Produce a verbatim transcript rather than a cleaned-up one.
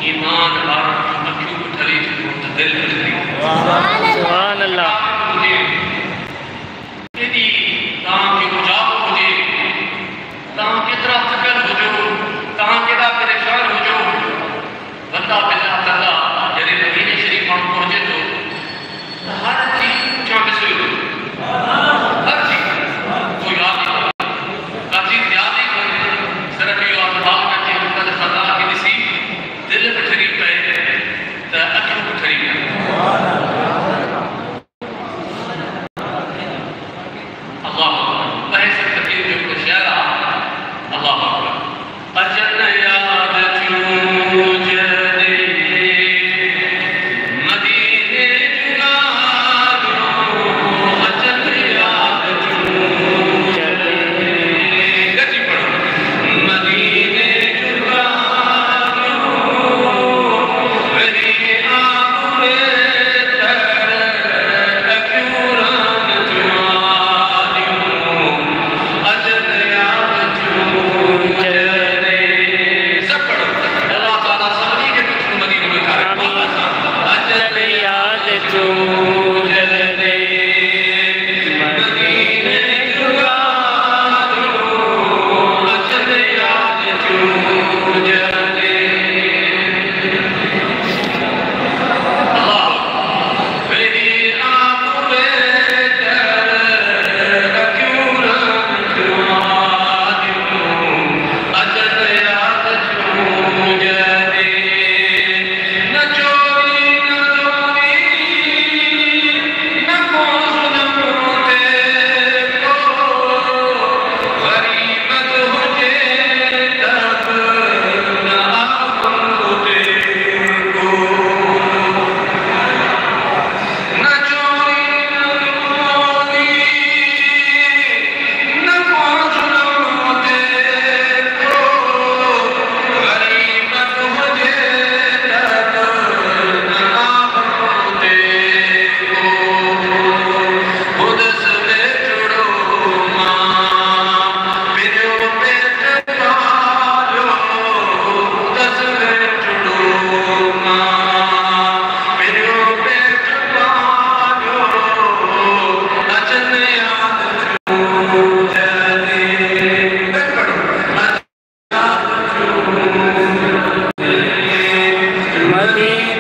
ईमान और अखियूं ठरी तो दिल ठरी। सुभान अल्लाह। यदि तव्हांखे मुजाब हुजे, तव्हां केतिरा थकल हुजो, तव्हां केॾा परेशान हुजो, बंदा बिल्ला कंदा जॾहिं मदीने शरीफ़ माण्हू पहुचे थो त हर चीज़ छा मिसरी हर चीज़ कोई यादि का चीज़ यादि ई कोन्हे। सिर्फ़ु इहो अख़बार में अची हुननि सदा खे ॾिसी दिलि बि ठरी पए त अखियूं बि ठरी पए। अल्लाह अकबर। ऐसे फ़कीर जो हिकु शेर आहे, अल्लाह अकबर। अजन याद चूं जॾहिं मदीने जूं ॻाल्हियूं, अजन याद चूं जॾहिं गॾिजी पढ़ो मदीने जूं ॻाल्हियूं, वरी आबूरे तर अखियूं रान जूं आलियूं, अजन याद चूं जॾहिं। सब पढ़ो। अल्लाह ताला सभिनी खे कुझु मदीने में ठाहे। अजन याद चूं जॾहिं मदीने जूं ॻाल्हियूं, अजन याद चूं जॾहिं। अल्लाह वरी आबूरे तर अखियूं रान जूं आलियूं, अजन याद चूं जॾहिं। न चोरी न दोरी न को ज़ुल्म ते को, ग़रीबत हुजे त बि न आबरू ते को। न चोरी न दोरी न को ज़ुल्म ते को, ग़रीबत हुजे त बि न आबरू ते को। खुदस में जुड़ो मां बिजो पेट पालियो, खुदस में जुड़ो मां बिजो पेट पालियो, अजन याद चूं जॾहिं। गॾु पढ़ो अजन याद चूं जॾहिं। मदीने